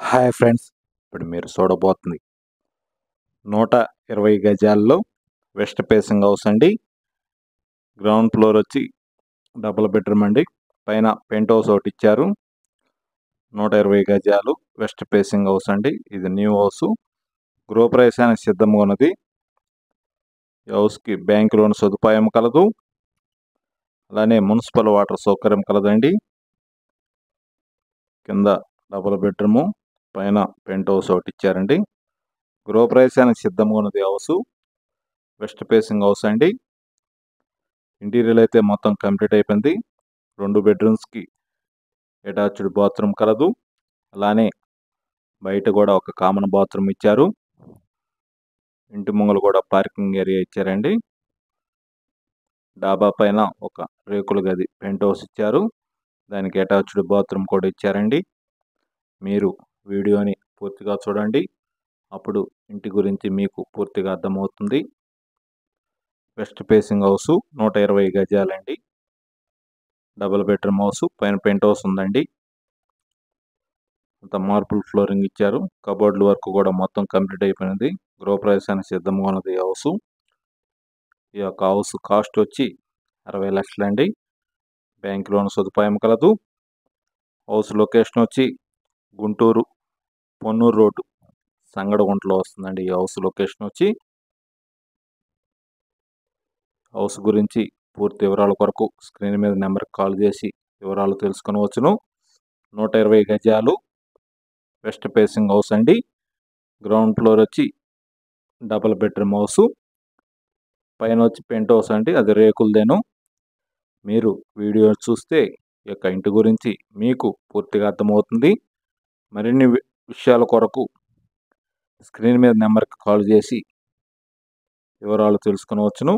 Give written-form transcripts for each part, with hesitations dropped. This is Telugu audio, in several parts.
హాయ్ ఫ్రెండ్స్, ఇప్పుడు మీరు చూడబోతుంది 120 గజాల్లో వెస్ట్ ఫేసింగ్ హౌస్ అండి. గ్రౌండ్ ఫ్లోర్ వచ్చి డబుల్ బెడ్రూమ్ అండి. పైన పెంట్ హౌస్ ఒకటి ఇచ్చారు. 120 గజాలు వెస్ట్ ఫేసింగ్ హౌస్ అండి. ఇది న్యూ హౌస్. గృహప్రవేశానికి సిద్ధంగా ఉన్నది. ఈ హౌస్కి బ్యాంక్ లోన్ సదుపాయం కలదు. అలానే మున్సిపల్ వాటర్ సౌకర్యం కలదండి. కింద డబుల్ బెడ్రూము, పైన పెంట్ హౌస్ ఒకటి ఇచ్చారండి. గృహప్రవేశానికి సిద్ధంగా ఉన్నది హౌస్. వెస్ట్ ఫేసింగ్ హౌస్ అండి. ఇంటీరియర్ అయితే మొత్తం కంప్లీట్ అయిపోయింది. 2 బెడ్రూమ్స్కి అటాచ్డ్ బాత్రూమ్ కలదు. అలానే బయట కూడా ఒక కామన్ బాత్రూమ్ ఇచ్చారు. ఇంటి ముంగలు కూడా పార్కింగ్ ఏరియా ఇచ్చారండి. డాబా పైన ఒక రేకుల గది పెంట్ హౌస్ ఇచ్చారు. దానికి అటాచ్డ్ బాత్రూమ్ కూడా ఇచ్చారండి. మీరు వీడియోని పూర్తిగా చూడండి, అప్పుడు ఇంటి గురించి మీకు పూర్తిగా అర్థమవుతుంది. వెస్ట్ ఫేసింగ్ హౌస్ 120 గజాలండి. డబుల్ బెడ్రూమ్ హౌస్, పైన పెంట్ హౌస్ ఉందండి. అంత మార్బుల్ ఫ్లోరింగ్ ఇచ్చారు. కబోర్డ్ల వర్క్ కూడా మొత్తం కంప్లీట్ అయిపోయినది. గృహప్రవేశానికి సిద్ధంగా ఉన్నది హౌస్. ఈ యొక్క హౌస్ కాస్ట్ వచ్చి 60 లక్షలండి. బ్యాంక్ లోన్ సదుపాయం కలదు. హౌస్ లొకేషన్ వచ్చి గుంటూరు పొన్నూరు రోడ్డు సంగడగుంటలో వస్తుందండి. ఈ హౌస్ లొకేషన్ వచ్చి. హౌస్ గురించి పూర్తి వివరాల కొరకు స్క్రీన్ మీద నెంబర్కి కాల్ చేసి వివరాలు తెలుసుకొనవచ్చును. 120 గజాలు వెస్ట్ ఫేసింగ్ హౌస్ అండి. గ్రౌండ్ ఫ్లోర్ వచ్చి డబుల్ బెడ్రూమ్ హౌస్, పైన వచ్చి పెంట్ హౌస్ అండి. అది రేకులదేను. మీరు వీడియో చూస్తే ఈ యొక్క ఇంటి గురించి మీకు పూర్తిగా అర్థమవుతుంది. మరిన్ని విషయాల కొరకు స్క్రీన్ మీద నెంబర్కి కాల్ చేసి వివరాలు తెలుసుకొనవచ్చును.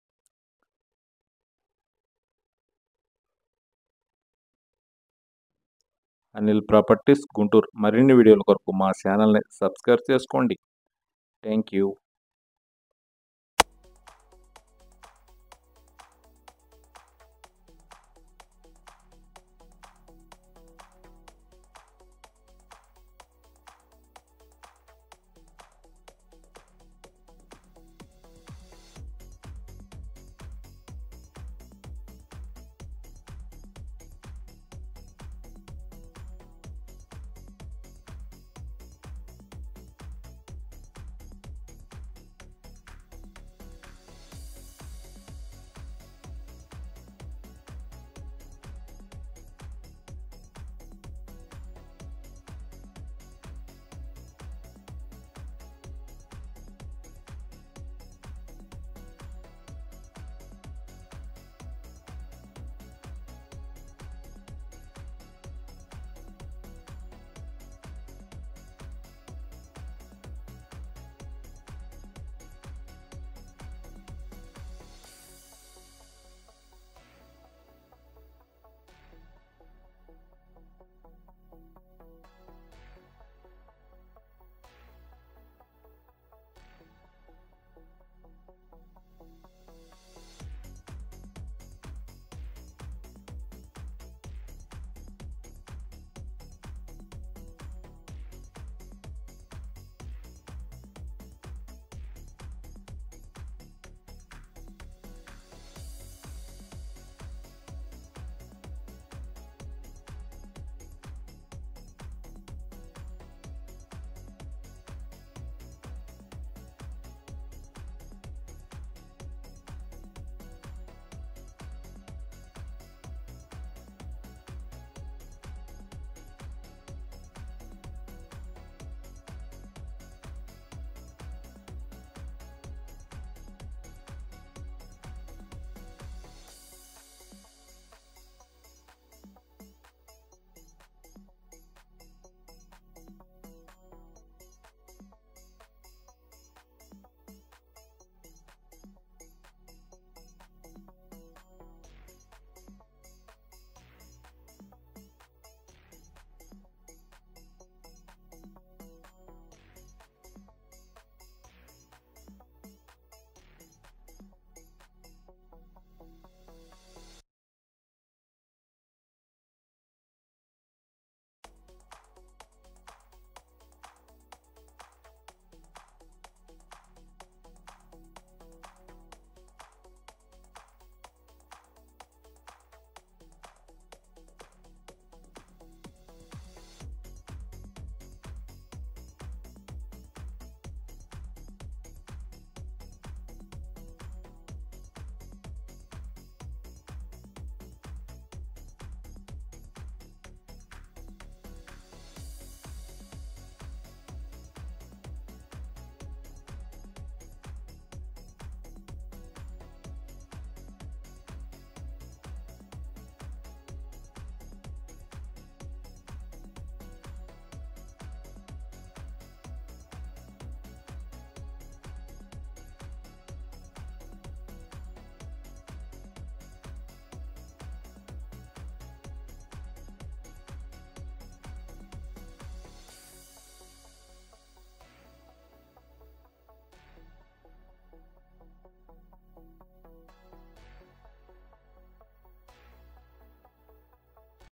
అనిల్ ప్రాపర్టీస్ గుంటూరు. మరిన్ని వీడియోల కొరకు మా ఛానల్ని సబ్స్క్రైబ్ చేసుకోండి. Thank you.